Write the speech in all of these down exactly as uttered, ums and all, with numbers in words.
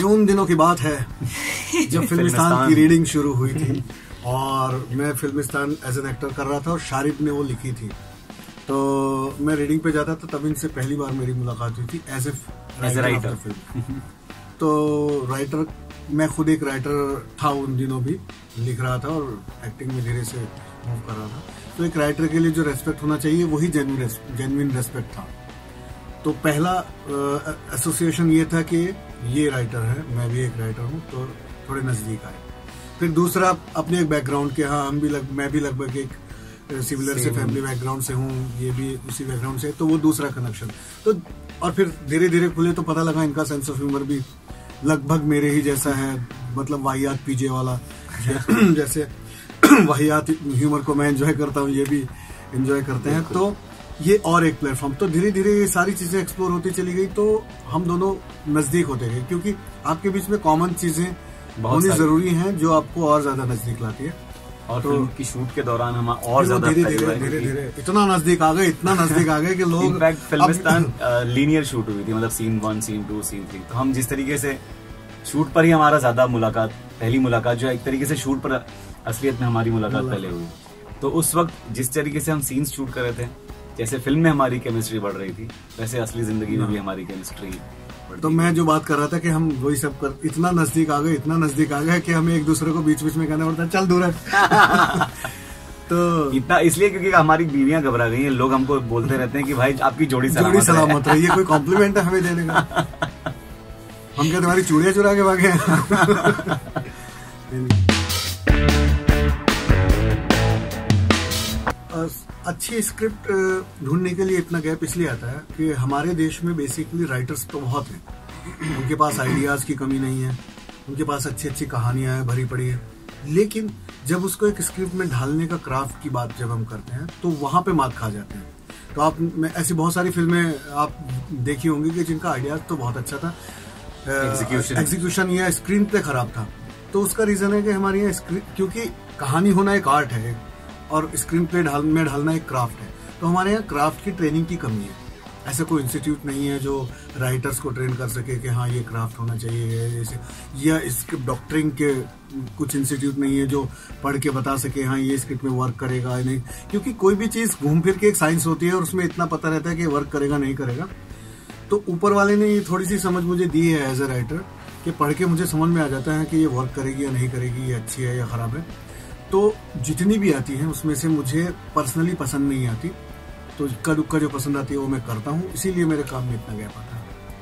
उन दिनों की बात है जब फिल्मिस्तान की रीडिंग शुरू हुई थी और मैं फिल्मिस्तान एज एन एक्टर कर रहा था और शारिद ने वो लिखी थी। तो मैं रीडिंग पे जाता था, तब इनसे पहली बार मेरी मुलाकात हुई थी एज ए राइटर फिल्म। तो राइटर, मैं खुद एक राइटर था उन दिनों भी, लिख रहा था और एक्टिंग में धीरे से मूव कर रहा था। तो एक राइटर के लिए जो रेस्पेक्ट होना चाहिए वही जेन्युइन रेस्पेक्ट था। तो पहला एसोसिएशन ये था कि ये राइटर है, मैं भी एक राइटर हूँ, तो थोड़े नजदीक आए। फिर दूसरा अपने एक बैकग्राउंड के, हाँ हम भी लग, मैं भी लगभग एक सिमिलर से फैमिली बैकग्राउंड से हूँ, ये भी उसी बैकग्राउंड से, तो वो दूसरा कनेक्शन। तो और फिर धीरे धीरे खुले तो पता लगा इनका सेंस ऑफ ह्यूमर भी लगभग मेरे ही जैसा है, मतलब वाहियात पीजे वाला जैसे वाहियात ह्यूमर को मैं एंजॉय करता हूँ, ये भी एंजॉय करते हैं। तो ये और एक प्लेटफॉर्म, तो धीरे धीरे ये सारी चीजें एक्सप्लोर होती चली गई, तो हम दोनों नजदीक होते गए, क्योंकि आपके बीच में कॉमन चीजें होनी जरूरी हैं जो आपको और ज्यादा नजदीक लाती है। और तो फिल्म की शूट के दौरान हम और ज्यादा धीरे धीरे धीरे धीरे इतना नजदीक आ गए, इतना नजदीक आ गए कि लोग, इनफैक्ट फिल्मिस्तान लीनियर शूट हुई थी, मतलब scene one, scene two, scene three. तो हम जिस तरीके से शूट पर ही हमारा ज्यादा मुलाकात, पहली मुलाकात जो है, एक तरीके से शूट पर असलियत में हमारी मुलाकात पहले हुई। तो उस वक्त जिस तरीके से हम सीन्स शूट कर रहे थे, जैसे फिल्म में हमारी केमिस्ट्री बढ़ रही थी, वैसे असली जिंदगी में भी हमारी केमिस्ट्री। तो मैं जो बात कर रहा था कि हम वही सब कर, इतना नजदीक आ गए, इतना नजदीक आ गए कि हमें एक दूसरे को बीच बीच में कहना पड़ता है चल दूर है। तो इतना इसलिए क्योंकि हमारी बीवियां घबरा गई हैं, लोग हमको बोलते रहते हैं कि भाई आपकी जोड़ी सलामत जोड़ी सलामत है। ये कोई कॉम्प्लीमेंट है हमें देने का? हम क्या तुम्हारी चूड़ियां चुरा के भागे? अच्छी स्क्रिप्ट ढूंढने के लिए इतना गैप इसलिए आता है कि हमारे देश में बेसिकली राइटर्स तो बहुत हैं, उनके पास आइडियाज की कमी नहीं है, उनके पास अच्छी अच्छी कहानियां हैं भरी पड़ी है, लेकिन जब उसको एक स्क्रिप्ट में ढालने का क्राफ्ट की बात जब हम करते हैं तो वहां पे मात खा जाते हैं। तो आप ऐसी बहुत सारी फिल्में आप देखी होंगी कि जिनका आइडियाज तो बहुत अच्छा था, एग्जीक्यूशन एग्जीक्यूशन या स्क्रीन प्ले खराब था। तो उसका रीजन है कि हमारे यहाँ, क्योंकि कहानी होना एक आर्ट है और स्क्रीन प्ले ढाल में ढालना एक क्राफ्ट है, तो हमारे यहाँ क्राफ्ट की ट्रेनिंग की कमी है। ऐसा कोई इंस्टीट्यूट नहीं है जो राइटर्स को ट्रेन कर सके कि हाँ ये क्राफ्ट होना चाहिए जैसे, या स्क्रिप्ट डॉक्टरिंग के कुछ इंस्टीट्यूट नहीं है जो पढ़ के बता सके हाँ ये स्क्रिप्ट में वर्क करेगा नहीं, क्योंकि कोई भी चीज घूम फिर के एक साइंस होती है और उसमें इतना पता रहता है कि वर्क करेगा नहीं करेगा। तो ऊपर वाले ने ये थोड़ी सी समझ मुझे दी है एज ए राइटर कि पढ़ के मुझे समझ में आ जाता है कि ये वर्क करेगी या नहीं करेगी, ये अच्छी है या खराब है। तो जितनी भी आती हैं उसमें से मुझे पर्सनली पसंद नहीं आती, तो इक्का दुक्का जो पसंद आती है वो मैं करता हूँ, इसीलिए मेरे काम में इतना गैप आता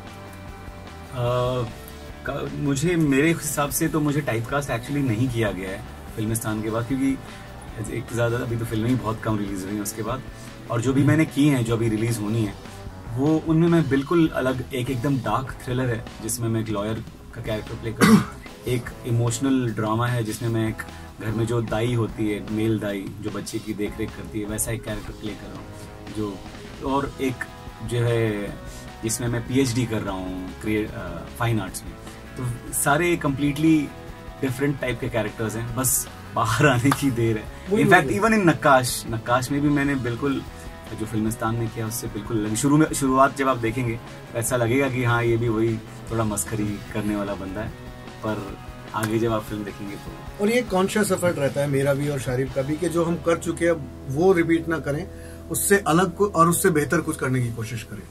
है। मुझे मेरे हिसाब से तो मुझे टाइपकास्ट एक्चुअली नहीं किया गया है फिल्मिस्तान के बाद, क्योंकि एक ज़्यादा अभी तो फिल्में ही बहुत कम रिलीज हुई हैं उसके बाद, और जो भी मैंने की हैं जो अभी रिलीज होनी है वो उनमें मैं बिल्कुल अलग, एक एकदम डार्क थ्रिलर है जिसमें मैं एक लॉयर का कैरेक्टर प्ले कर रहा हूँ, एक इमोशनल ड्रामा है जिसमें मैं एक घर में जो दाई होती है, मेल दाई जो बच्चे की देख रेख करती है, वैसा एक कैरेक्टर प्ले कर रहा हूँ जो, और एक जो है इसमें मैं पीएचडी कर रहा हूँ क्रिएट फाइन आर्ट्स में। तो सारे कंप्लीटली डिफरेंट टाइप के कैरेक्टर्स हैं, बस बाहर आने की देर है। In fact even in Nakkash Nakkash में भी मैंने बिल्कुल जो फिल्मिस्तान में किया उससे बिल्कुल शुरू में शुरुआत जब आप देखेंगे ऐसा लगेगा कि हाँ ये भी वही थोड़ा मस्खरी करने वाला बंदा है, पर आगे जब आप फिल्म देखेंगे तो। और ये कॉन्शियस एफर्ट रहता है मेरा भी और शारिफ का भी कि जो हम कर चुके हैं वो रिपीट ना करें, उससे अलग और उससे बेहतर कुछ करने की कोशिश करें।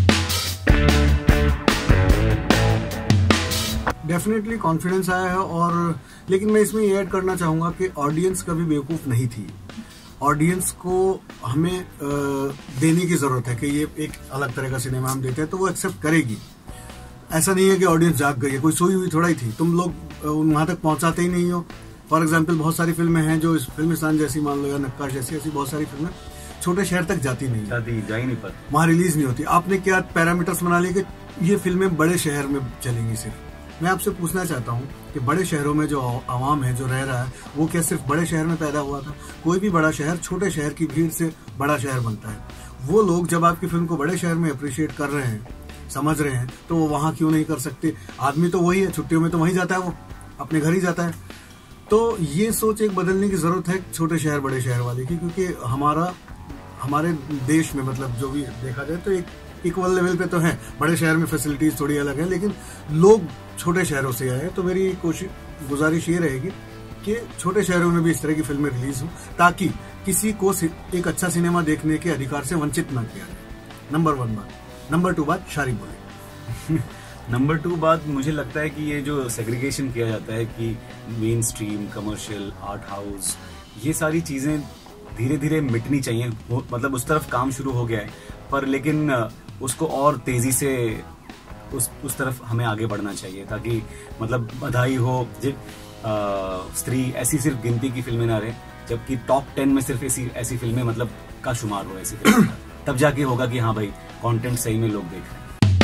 डेफिनेटली कॉन्फिडेंस आया है, और लेकिन मैं इसमें ये ऐड करना चाहूंगा कि ऑडियंस कभी बेवकूफ नहीं थी। ऑडियंस को हमें देने की जरूरत है कि ये एक अलग तरह का सिनेमा हम देते हैं तो वो एक्सेप्ट करेगी। ऐसा नहीं है कि ऑडियंस जाग गई है, कोई सोई हुई थोड़ा ही थी, तुम लोग वहां तक पहुंचाते ही नहीं हो। फॉर एग्जाम्पल बहुत सारी फिल्में हैं जो फिल्मिस्तान जैसी मान लो या नक्काश जैसी, ऐसी बहुत सारी फिल्में छोटे शहर तक जाती नहीं, जाती जा ही नहीं पर वहां रिलीज नहीं होती। आपने क्या पैरामीटर्स बना लिए कि ये फिल्में बड़े शहर में चलेंगी सिर्फ। मैं आपसे पूछना चाहता हूँ कि बड़े शहरों में जो आवाम है जो रह रहा है वो क्या सिर्फ बड़े शहर में पैदा हुआ था? कोई भी बड़ा शहर छोटे शहर की भीड़ से बड़ा शहर बनता है। वो लोग जब आपकी फिल्म को बड़े शहर में अप्रिशिएट कर रहे हैं, समझ रहे हैं, तो वो वहां क्यों नहीं कर सकते? आदमी तो वही है, छुट्टियों में तो वहीं जाता है, वो अपने घर ही जाता है। तो ये सोच एक बदलने की जरूरत है छोटे शहर बड़े शहर वाले की, क्योंकि हमारा हमारे देश में मतलब जो भी देखा जाए तो एक इक्वल लेवल पे तो है। बड़े शहर में फैसिलिटीज थोड़ी अलग है, लेकिन लोग छोटे शहरों से आए हैं, तो मेरी कोशिश गुजारिश ये रहेगी कि छोटे शहरों में भी इस तरह की फिल्में रिलीज हों, ताकि किसी को एक अच्छा सिनेमा देखने के अधिकार से वंचित न किया जाए। नंबर वन बात। नंबर टू बात शारी बोले। नंबर टू बात, मुझे लगता है कि ये जो सेग्रीगेशन किया जाता है कि mainstream, commercial, art house, ये सारी चीजें धीरे धीरे मिटनी चाहिए। मतलब उस तरफ काम शुरू हो गया है, पर लेकिन उसको और तेजी से उस उस तरफ हमें आगे बढ़ना चाहिए, ताकि मतलब बधाई हो, स्त्री ऐसी सिर्फ गिनती की फिल्में ना रहे, जबकि टॉप टेन में सिर्फ ऐसी ऐसी फिल्में मतलब का शुमार हो ऐसी फिल्में तब जाके होगा कि हाँ भाई कंटेंट सही में लोग देख रहे हैं।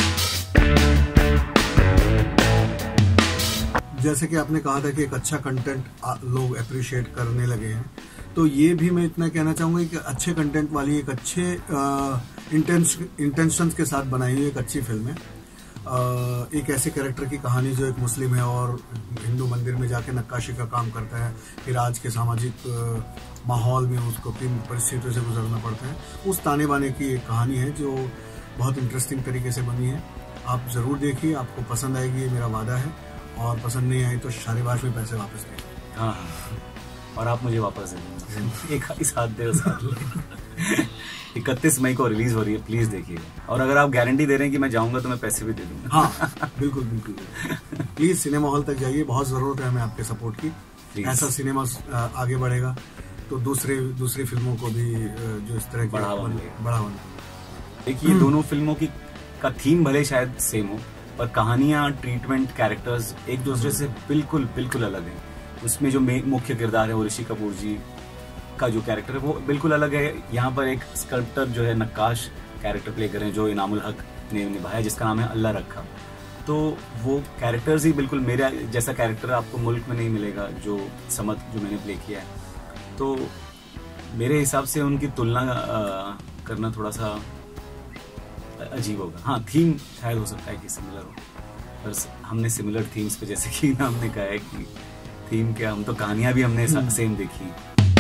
जैसे कि आपने कहा था कि एक अच्छा कंटेंट लोग अप्रिशिएट करने लगे हैं, तो ये भी मैं इतना कहना चाहूंगा कि अच्छे कंटेंट वाली एक अच्छे इंटेंशंस के साथ बनाई हुई एक अच्छी फिल्म है। एक ऐसे कैरेक्टर की कहानी जो एक मुस्लिम है और हिंदू मंदिर में जाके नक्काशी का काम करता है, फिर आज के सामाजिक माहौल में उसको किन परिस्थितियों से गुजरना पड़ता है, उस ताने बाने की एक कहानी है जो बहुत इंटरेस्टिंग तरीके से बनी है। आप ज़रूर देखिए, आपको पसंद आएगी, ये मेरा वादा है। और पसंद नहीं आई तो शारीबाज में पैसे वापस दें। हाँ हाँ, और आप मुझे वापस दे एक इस हाथ दे उस हाथ। इकतीस मई को रिलीज हो रही है, प्लीज देखिए। और अगर आप गारंटी दे रहे हैं कि मैं जाऊंगा तो मैं पैसे भी दे दूंगा। हाँ बिल्कुल बिल्कुल। प्लीज सिनेमा हॉल तक जाइए, बहुत जरूरत है हमें आपके सपोर्ट की। ऐसा सिनेमा आगे बढ़ेगा तो दूसरे दूसरी फिल्मों को भी जो इस तरह की बढ़ावा बढ़ावा। देखिए, दोनों फिल्मों की का थीम भले शायद सेम हो, पर कहानियां, ट्रीटमेंट, कैरेक्टर्स एक दूसरे से बिल्कुल बिल्कुल अलग है। उसमें जो मुख्य किरदार है वो ऋषि कपूर जी का जो कैरेक्टर है वो बिल्कुल अलग है। यहाँ पर एक स्कल्प्टर जो है, नक्काश कैरेक्टर प्ले कर रहे हैं जो इनामुल हक ने निभाया, जिसका नाम है अल्लाह रखा। तो वो कैरेक्टर्स ही बिल्कुल मेरा जैसा कैरेक्टर आपको मुल्क में नहीं मिलेगा, जो समत जो मैंने प्ले किया है। तो मेरे हिसाब से उनकी तुलना आ, करना थोड़ा सा अजीब होगा। हाँ, थीम शायद हो सकता है कि सिमिलर हो, पर हमने सिमिलर थीम्स पे, जैसे कि हमने कहा है कि थीम क्या, हम तो कहानियां भी हमने सेम देखी।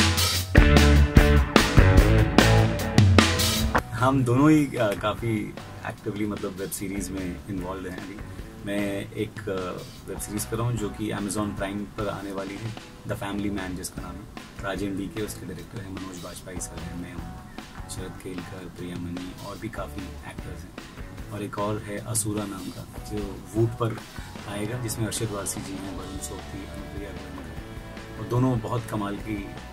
हम दोनों ही काफी एक्टिवली मतलब वेब सीरीज में इन्वॉल्व हैं अभी। मैं एक वेब सीरीज कर रहा हूँ जो कि अमेजॉन प्राइम पर आने वाली है, द फैमिली मैन, जिसका नाम है। राजेंद्र डी के उसके डायरेक्टर है, मनोज बाजपेयी सर है, मैं हूँ, शरद केलकर, प्रिया मनी और भी काफ़ी एक्टर्स हैं। और एक और है असुरा नाम का, जो वूट पर आएगा, जिसमें अरशद वारसी जी हैं, वरुण सोपती, अनुप्रिया गोयल, और दोनों बहुत कमाल की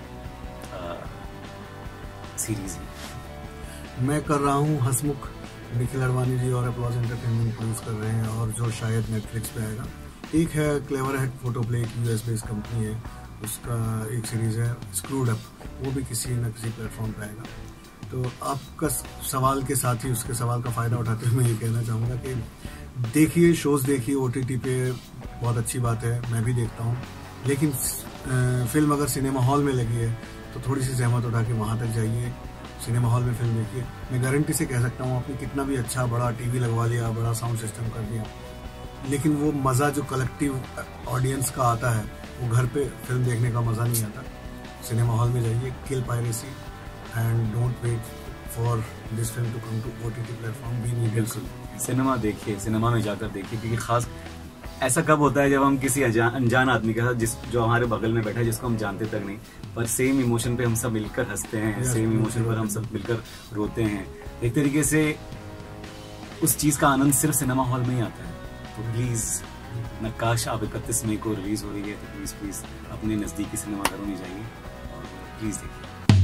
सीरीज है। मैं कर रहा हूँ हसमुख, निखिल अडवाणी जी और अपलॉज एंटरटेनमेंट प्रोड्यूस कर रहे हैं, और जो शायद नेटफ्लिक्स पे आएगा। एक है क्लेवर हेड फोटो प्ले, एक यूएस बेस्ड कंपनी है, उसका एक सीरीज है स्क्रूड अप, वो भी किसी न किसी प्लेटफॉर्म पे आएगा। तो आपका सवाल के साथ ही उसके सवाल का फ़ायदा उठाते हुए मैं ये कहना चाहूँगा कि देखिए, शोज़ देखिए, ओटीटी पे बहुत अच्छी बात है, मैं भी देखता हूँ। लेकिन फिल्म अगर सिनेमा हॉल में लगी है तो थोड़ी सी जहमत उठा के वहाँ तक जाइए, सिनेमा हॉल में फिल्म देखिए। मैं गारंटी से कह सकता हूँ, आपने कितना भी अच्छा बड़ा टीवी लगवा लिया, बड़ा साउंड सिस्टम कर दिया, लेकिन वो मज़ा जो कलेक्टिव ऑडियंस का आता है, वो घर पे फिल्म देखने का मज़ा नहीं आता। सिनेमा हॉल में जाइए, kill piracy and don't wait for this film to come to O T T platform. Be needed. Cinema देखिए, सिनेमा में जाकर देखिए, क्योंकि खास ऐसा कब होता है जब हम किसी अनजान आदमी के साथ, जिस जो हमारे बगल में बैठा है, जिसको हम जानते तक नहीं, पर सेम इमोशन पे हम सब मिलकर हंसते हैं, सेम इमोशन पर हम सब मिलकर रोते हैं। एक तरीके से उस चीज का आनंद सिर्फ सिनेमा हॉल में ही आता है। तो प्लीज, नक्काश आप इकतीस मई को रिलीज हो रही है, तो प्लीज प्लीज अपने नजदीकी सिनेमाघरों में जाइए और प्लीज देखिए।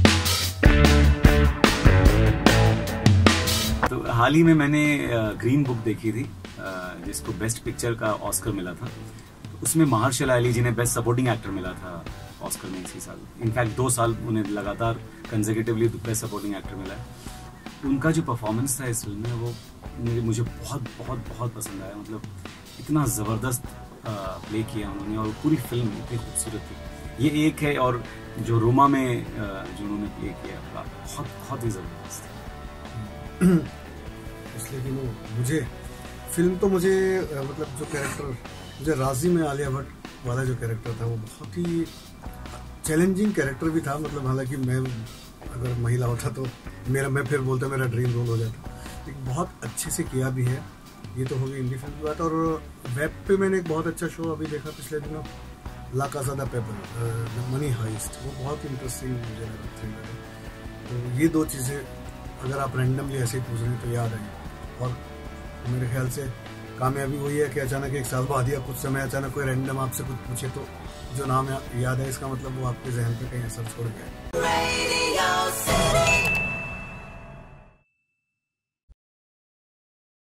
तो हाल ही में मैंने ग्रीन बुक देखी थी, जिसको बेस्ट पिक्चर का ऑस्कर मिला था। उसमें महार्शल अली जी ने बेस्ट सपोर्टिंग एक्टर मिला था ऑस्कर में इसी साल। इनफैक्ट दो साल उन्हें लगातार कंसेक्यूटिवली बेस्ट सपोर्टिंग एक्टर मिला है। उनका जो परफॉर्मेंस था इस फिल्म में, वो मुझे मुझे बहुत बहुत बहुत पसंद आया। मतलब इतना ज़बरदस्त प्ले किया उन्होंने, और पूरी फिल्म इतनी खूबसूरत थी। ये एक है, और जो रोमा में जो उन्होंने प्ले किया, बहुत बहुत ही ज़बरदस्त। इसलिए कि वो मुझे फिल्म तो मुझे मतलब जो कैरेक्टर मुझे राजी में आलिया भट्ट वाला जो कैरेक्टर था, वो बहुत ही चैलेंजिंग कैरेक्टर भी था। मतलब हालांकि मैं अगर महिला होता तो मेरा मैं फिर बोलता मेरा ड्रीम रोल हो जाता। एक बहुत अच्छे से किया भी है, ये तो होगी हिंदी फिल्म की बात। और वेब पे मैंने एक बहुत अच्छा शो अभी देखा पिछले दिनों, La Casa de Papel, Money Heist, वो बहुत इंटरेस्टिंग मुझे लगा थ्रिलर है। तो ये दो चीज़ें अगर आप रैंडमली ऐसे ही पूछ रहे हैं तो याद आएंगी। और मेरे ख्याल से कामयाबी वही है कि अचानक एक साल बाद या कुछ समय अचानक कोई रैंडम आपसे कुछ पूछे तो जो नाम याद है, इसका मतलब वो आपके जहन पे कहीं असर छोड़ गया है।